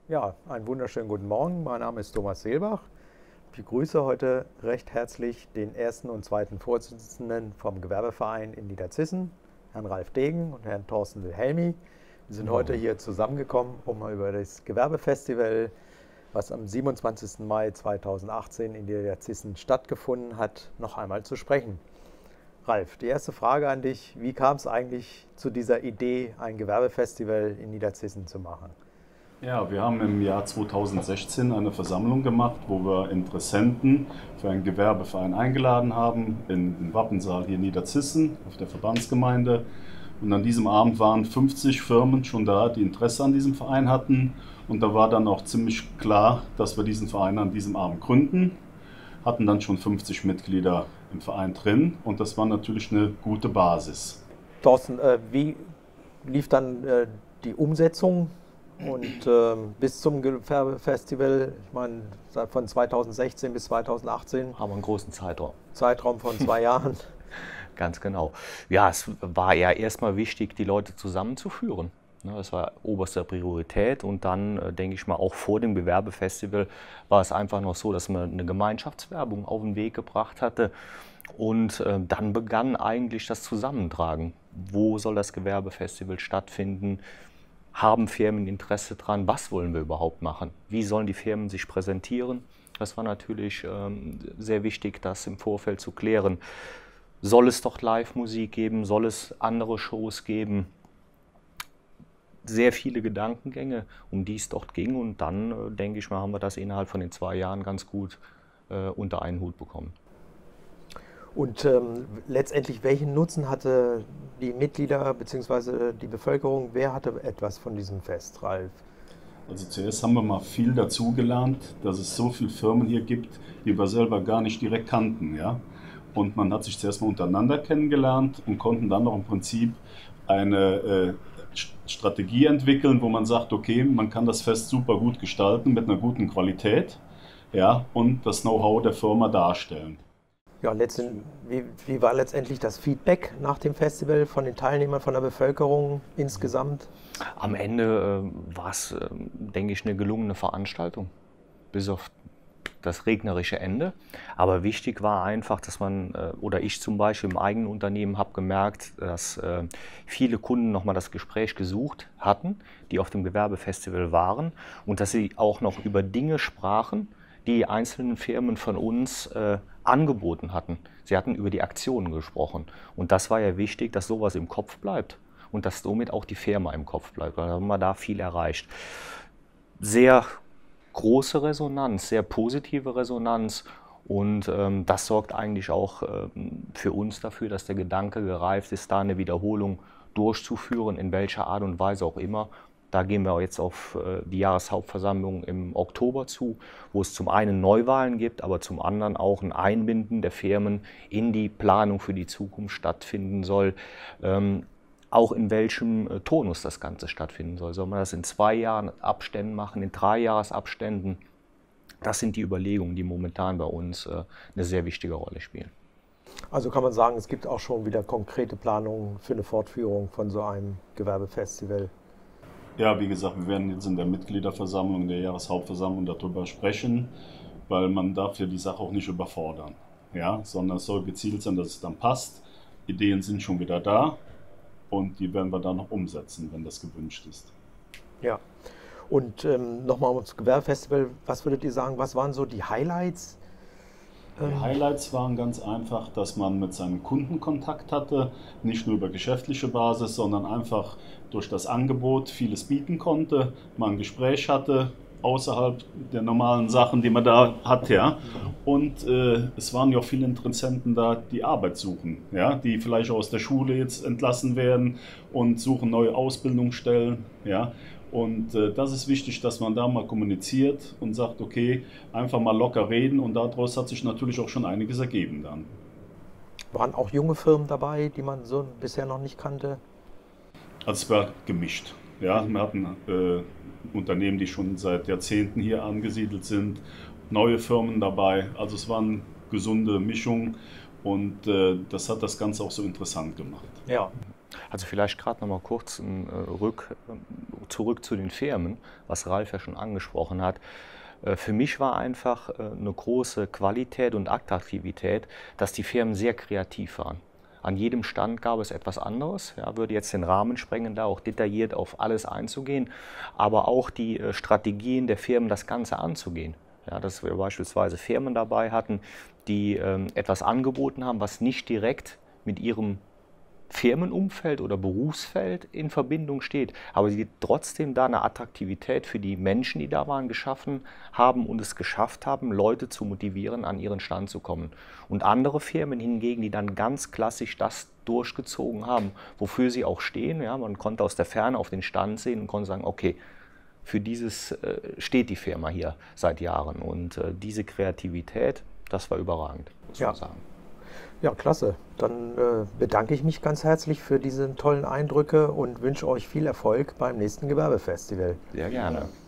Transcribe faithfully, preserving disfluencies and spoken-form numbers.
Ja, einen wunderschönen guten Morgen. Mein Name ist Thomas Seelbach. Ich begrüße heute recht herzlich den ersten und zweiten Vorsitzenden vom Gewerbeverein in Niederzissen, Herrn Ralf Degen und Herrn Thorsten Wilhelmi. Wir sind heute Morgen. hier zusammengekommen, um mal über das Gewerbefestival, was am siebenundzwanzigsten Mai zweitausendachtzehn in Niederzissen stattgefunden hat, noch einmal zu sprechen. Ralf, die erste Frage an dich: Wie kam es eigentlich zu dieser Idee, ein Gewerbefestival in Niederzissen zu machen? Ja, wir haben im Jahr zweitausendsechzehn eine Versammlung gemacht, wo wir Interessenten für einen Gewerbeverein eingeladen haben, in den Wappensaal hier in Niederzissen, auf der Verbandsgemeinde. Und an diesem Abend waren fünfzig Firmen schon da, die Interesse an diesem Verein hatten. Und da war dann auch ziemlich klar, dass wir diesen Verein an diesem Abend gründen. Hatten dann schon fünfzig Mitglieder im Verein drin und das war natürlich eine gute Basis. Thorsten, äh, wie lief dann äh, die Umsetzung und ähm, bis zum Gewerbefestival? Ich meine, von zweitausendsechzehn bis zweitausendachtzehn, Haben wir einen großen Zeitraum. Zeitraum von zwei Jahren. Ganz genau. Ja, es war ja erstmal wichtig, die Leute zusammenzuführen. Ne, Das war oberste Priorität und dann, äh, denke ich mal, auch vor dem Gewerbefestival war es einfach noch so, dass man eine Gemeinschaftswerbung auf den Weg gebracht hatte und äh, dann begann eigentlich das Zusammentragen. Wo soll das Gewerbefestival stattfinden? Haben Firmen Interesse dran? Was wollen wir überhaupt machen? Wie sollen die Firmen sich präsentieren? Das war natürlich ähm, sehr wichtig, das im Vorfeld zu klären. Soll es doch Live-Musik geben? Soll es andere Shows geben? Sehr viele Gedankengänge, um die es dort ging. Und dann, äh, denke ich mal, haben wir das innerhalb von den zwei Jahren ganz gut äh, unter einen Hut bekommen. Und ähm, letztendlich, welchen Nutzen hatte die Mitglieder bzw. die Bevölkerung? Wer hatte etwas von diesem Fest, Ralf? Also zuerst haben wir mal viel dazugelernt, dass es so viele Firmen hier gibt, die wir selber gar nicht direkt kannten. Ja? Und man hat sich zuerst mal untereinander kennengelernt und konnten dann noch im Prinzip eine äh, Strategie entwickeln, wo man sagt, okay, man kann das Fest super gut gestalten mit einer guten Qualität, ja, und das Know-how der Firma darstellen. Ja, letztend, wie, wie war letztendlich das Feedback nach dem Festival von den Teilnehmern, von der Bevölkerung insgesamt? Am Ende äh, war es, äh, denke ich, eine gelungene Veranstaltung, bis auf das regnerische Ende. Aber wichtig war einfach, dass man, äh, oder ich zum Beispiel im eigenen Unternehmen habe gemerkt, dass äh, viele Kunden nochmal das Gespräch gesucht hatten, die auf dem Gewerbefestival waren und dass sie auch noch über Dinge sprachen, die einzelnen Firmen von uns äh, angeboten hatten. Sie hatten über die Aktionen gesprochen. Und das war ja wichtig, dass sowas im Kopf bleibt und dass somit auch die Firma im Kopf bleibt. Da haben wir da viel erreicht. Sehr große Resonanz, sehr positive Resonanz und ähm, das sorgt eigentlich auch ähm, für uns dafür, dass der Gedanke gereift ist, da eine Wiederholung durchzuführen, in welcher Art und Weise auch immer. Da gehen wir jetzt auf äh, die Jahreshauptversammlung im Oktober zu, wo es zum einen Neuwahlen gibt, aber zum anderen auch ein Einbinden der Firmen in die Planung für die Zukunft stattfinden soll. Ähm, auch in welchem äh, Tonus das Ganze stattfinden soll. Soll man das in zwei Jahren Abständen machen, in drei Jahresabständen? Das sind die Überlegungen, die momentan bei uns äh, eine sehr wichtige Rolle spielen. Also kann man sagen, es gibt auch schon wieder konkrete Planungen für eine Fortführung von so einem Gewerbefestival. Ja, wie gesagt, wir werden jetzt in der Mitgliederversammlung, in der Jahreshauptversammlung darüber sprechen, weil man darf ja die Sache auch nicht überfordern, ja, sondern es soll gezielt sein, dass es dann passt. Ideen sind schon wieder da und die werden wir dann noch umsetzen, wenn das gewünscht ist. Ja. Und ähm, nochmal ums Gewerbefestival, was würdet ihr sagen, was waren so die Highlights? Die Ähm, Highlights waren ganz einfach, dass man mit seinen Kunden Kontakt hatte, nicht nur über geschäftliche Basis, sondern einfach durch das Angebot vieles bieten konnte, man ein Gespräch hatte, außerhalb der normalen Sachen, die man da hat, ja. Und äh, es waren ja auch viele Interessenten da, die Arbeit suchen, ja, die vielleicht auch aus der Schule jetzt entlassen werden und suchen neue Ausbildungsstellen, ja. Und äh, das ist wichtig, dass man da mal kommuniziert und sagt, okay, einfach mal locker reden und daraus hat sich natürlich auch schon einiges ergeben dann. Waren auch junge Firmen dabei, die man so bisher noch nicht kannte? Also es war gemischt. Ja, wir hatten äh, Unternehmen, die schon seit Jahrzehnten hier angesiedelt sind, neue Firmen dabei. Also es war eine gesunde Mischung und äh, das hat das Ganze auch so interessant gemacht. Ja. Also vielleicht gerade noch mal kurz ein, äh, rück, äh, zurück zu den Firmen, was Ralf ja schon angesprochen hat. Äh, für mich war einfach äh, eine große Qualität und Attraktivität, dass die Firmen sehr kreativ waren. An jedem Stand gab es etwas anderes, ja, würde jetzt den Rahmen sprengen, da auch detailliert auf alles einzugehen, aber auch die äh, Strategien der Firmen, das Ganze anzugehen. Ja, dass wir beispielsweise Firmen dabei hatten, die ähm, etwas angeboten haben, was nicht direkt mit ihrem Firmenumfeld oder Berufsfeld in Verbindung steht, aber die trotzdem da eine Attraktivität für die Menschen, die da waren, geschaffen haben und es geschafft haben, Leute zu motivieren, an ihren Stand zu kommen. Und andere Firmen hingegen, die dann ganz klassisch das durchgezogen haben, wofür sie auch stehen. Ja, man konnte aus der Ferne auf den Stand sehen und konnte sagen, okay, für dieses äh, steht die Firma hier seit Jahren. Und äh, diese Kreativität, das war überragend, muss Ja. man sagen. Ja, klasse. Dann äh, bedanke ich mich ganz herzlich für diese tollen Eindrücke und wünsche euch viel Erfolg beim nächsten Gewerbefestival. Sehr gerne.